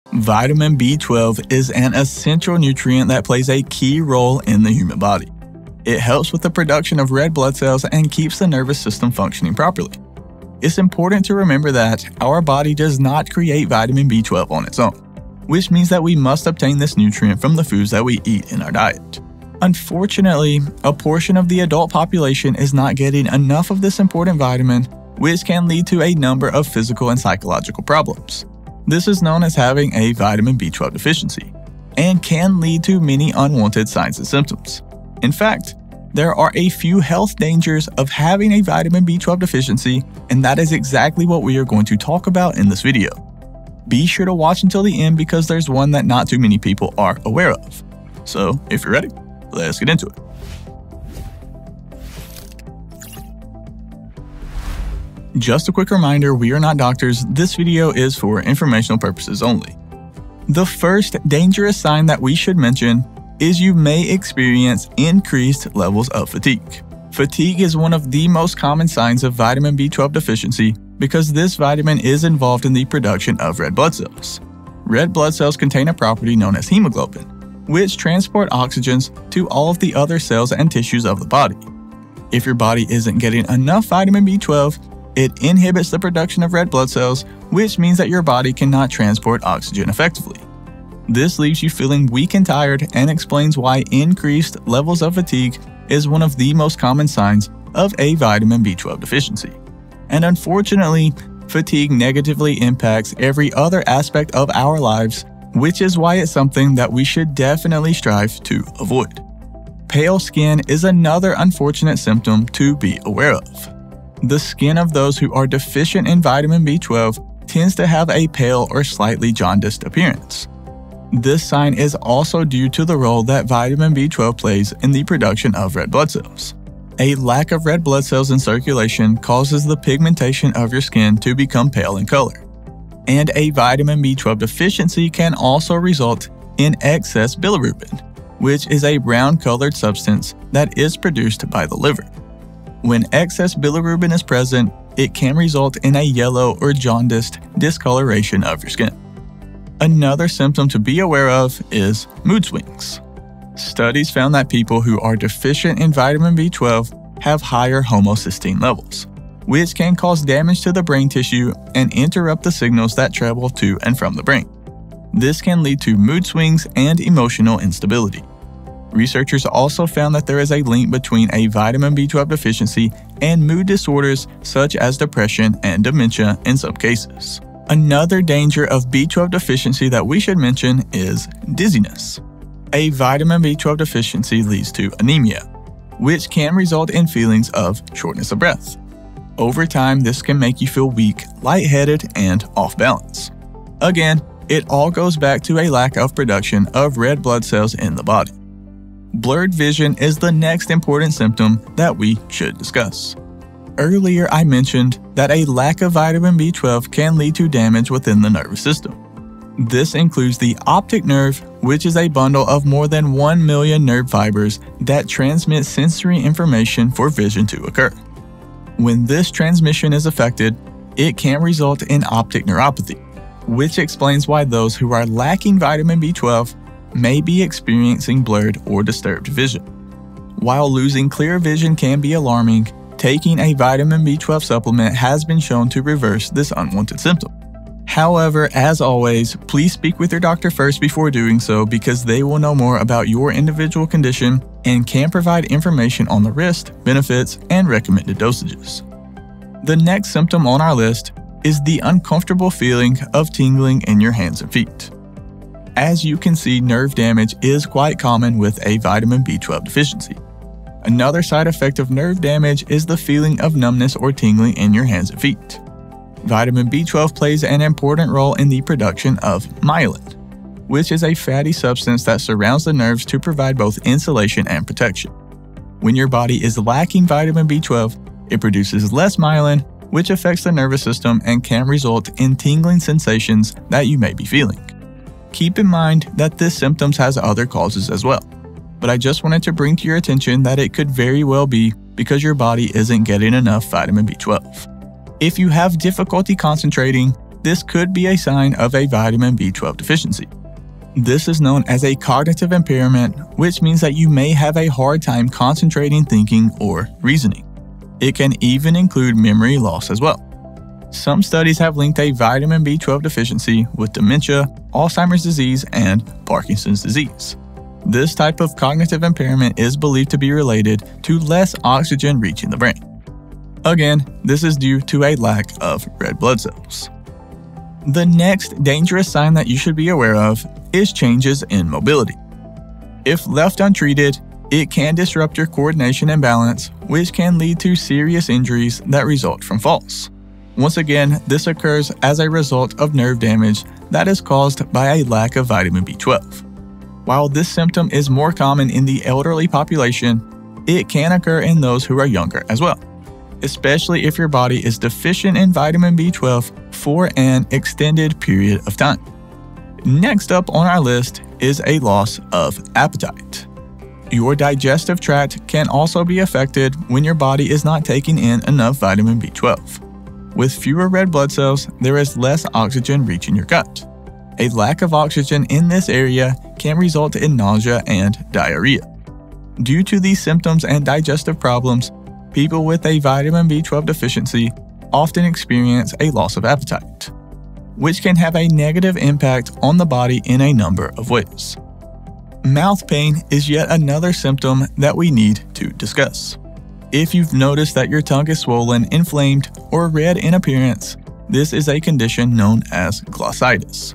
Vitamin B12 is an essential nutrient that plays a key role in the human body. It helps with the production of red blood cells and keeps the nervous system functioning properly. It's important to remember that our body does not create vitamin B12 on its own, which means that we must obtain this nutrient from the foods that we eat in our diet. Unfortunately, a portion of the adult population is not getting enough of this important vitamin, which can lead to a number of physical and psychological problems. This is known as having a vitamin B12 deficiency, and can lead to many unwanted signs and symptoms. In fact, there are a few health dangers of having a vitamin B12 deficiency, and that is exactly what we are going to talk about in this video. Be sure to watch until the end because there's one that not too many people are aware of. So, if you're ready, let's get into it. Just a quick reminder, we are not doctors. This video is for informational purposes only. The first dangerous sign that we should mention is you may experience increased levels of fatigue. Fatigue is one of the most common signs of vitamin B12 deficiency because this vitamin is involved in the production of red blood cells. Red blood cells contain a property known as hemoglobin, which transport oxygens to all of the other cells and tissues of the body. If your body isn't getting enough vitamin B12, it inhibits the production of red blood cells, which means that your body cannot transport oxygen effectively. This leaves you feeling weak and tired and explains why increased levels of fatigue is one of the most common signs of a vitamin B12 deficiency. And unfortunately, fatigue negatively impacts every other aspect of our lives, which is why it's something that we should definitely strive to avoid. Pale skin is another unfortunate symptom to be aware of. The skin of those who are deficient in vitamin B12 tends to have a pale or slightly jaundiced appearance. This sign is also due to the role that vitamin B12 plays in the production of red blood cells. A lack of red blood cells in circulation causes the pigmentation of your skin to become pale in color. And a vitamin B12 deficiency can also result in excess bilirubin, which is a brown-colored substance that is produced by the liver. When excess bilirubin is present, it can result in a yellow or jaundiced discoloration of your skin. Another symptom to be aware of is mood swings. Studies found that people who are deficient in vitamin B12 have higher homocysteine levels, which can cause damage to the brain tissue and interrupt the signals that travel to and from the brain. This can lead to mood swings and emotional instability. Researchers also found that there is a link between a vitamin B12 deficiency and mood disorders such as depression and dementia in some cases. Another danger of B12 deficiency that we should mention is dizziness. A vitamin B12 deficiency leads to anemia, which can result in feelings of shortness of breath. Over time, this can make you feel weak, lightheaded, and off balance. Again, it all goes back to a lack of production of red blood cells in the body. Blurred vision is the next important symptom that we should discuss. Earlier, I mentioned that a lack of vitamin B12 can lead to damage within the nervous system. This includes the optic nerve, which is a bundle of more than 1 million nerve fibers that transmit sensory information for vision to occur. When this transmission is affected, it can result in optic neuropathy, which explains why those who are lacking vitamin B12 may be experiencing blurred or disturbed vision. While losing clear vision can be alarming, taking a vitamin B12 supplement has been shown to reverse this unwanted symptom. However, as always, please speak with your doctor first before doing so because they will know more about your individual condition and can provide information on the risks, benefits, and recommended dosages. The next symptom on our list is the uncomfortable feeling of tingling in your hands and feet. As you can see, nerve damage is quite common with a vitamin B12 deficiency. Another side effect of nerve damage is the feeling of numbness or tingling in your hands and feet. Vitamin B12 plays an important role in the production of myelin, which is a fatty substance that surrounds the nerves to provide both insulation and protection. When your body is lacking vitamin B12, it produces less myelin, which affects the nervous system and can result in tingling sensations that you may be feeling. Keep in mind that this symptom has other causes as well, but I just wanted to bring to your attention that it could very well be because your body isn't getting enough vitamin B12. If you have difficulty concentrating, this could be a sign of a vitamin B12 deficiency. This is known as a cognitive impairment, which means that you may have a hard time concentrating, thinking, or reasoning. It can even include memory loss as well. Some studies have linked a vitamin B12 deficiency with dementia, Alzheimer's disease, and Parkinson's disease. This type of cognitive impairment is believed to be related to less oxygen reaching the brain. Again, this is due to a lack of red blood cells. The next dangerous sign that you should be aware of is changes in mobility. If left untreated, it can disrupt your coordination and balance, which can lead to serious injuries that result from falls. Once again, this occurs as a result of nerve damage that is caused by a lack of vitamin B12. While this symptom is more common in the elderly population, it can occur in those who are younger as well, especially if your body is deficient in vitamin B12 for an extended period of time. Next up on our list is a loss of appetite. Your digestive tract can also be affected when your body is not taking in enough vitamin B12. With fewer red blood cells, there is less oxygen reaching your gut. A lack of oxygen in this area can result in nausea and diarrhea. Due to these symptoms and digestive problems, people with a vitamin B12 deficiency often experience a loss of appetite, which can have a negative impact on the body in a number of ways. Mouth pain is yet another symptom that we need to discuss. If you've noticed that your tongue is swollen, inflamed, or red in appearance, this is a condition known as glossitis.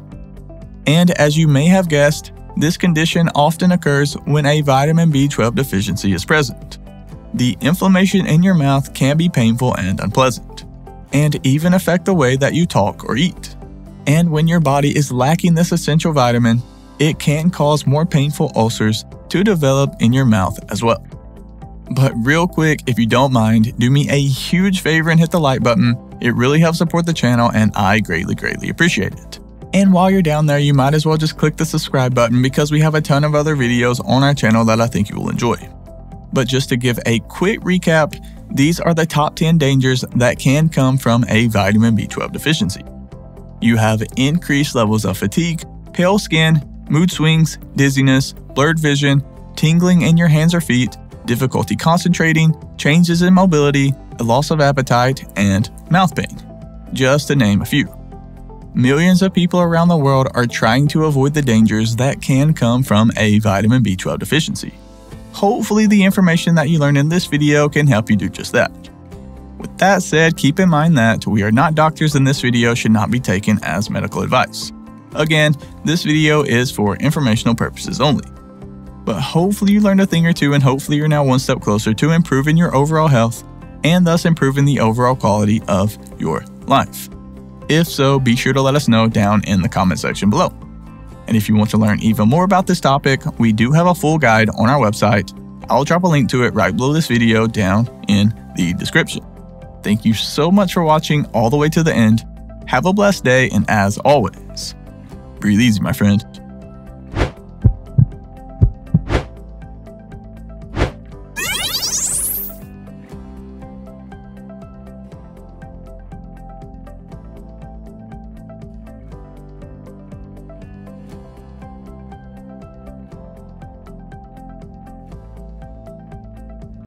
And as you may have guessed, this condition often occurs when a vitamin B12 deficiency is present. The inflammation in your mouth can be painful and unpleasant, and even affect the way that you talk or eat. And when your body is lacking this essential vitamin, it can cause more painful ulcers to develop in your mouth as well. But real quick, if you don't mind, do me a huge favor and hit the like button. It really helps support the channel and I greatly appreciate it. And while you're down there, you might as well just click the subscribe button because we have a ton of other videos on our channel that I think you will enjoy. But just to give a quick recap, these are the top 10 dangers that can come from a vitamin B12 deficiency. You have increased levels of fatigue, pale skin, mood swings, dizziness, blurred vision, tingling in your hands or feet, difficulty concentrating, changes in mobility, a loss of appetite, and mouth pain, just to name a few. Millions of people around the world are trying to avoid the dangers that can come from a vitamin B12 deficiency. Hopefully the information that you learned in this video can help you do just that. With that said, keep in mind that we are not doctors and this video should not be taken as medical advice. Again, this video is for informational purposes only. But hopefully you learned a thing or two and hopefully you're now one step closer to improving your overall health and thus improving the overall quality of your life. If so, be sure to let us know down in the comment section below. And if you want to learn even more about this topic, we do have a full guide on our website. I'll drop a link to it right below this video down in the description. Thank you so much for watching all the way to the end. Have a blessed day, and as always, breathe easy, my friend.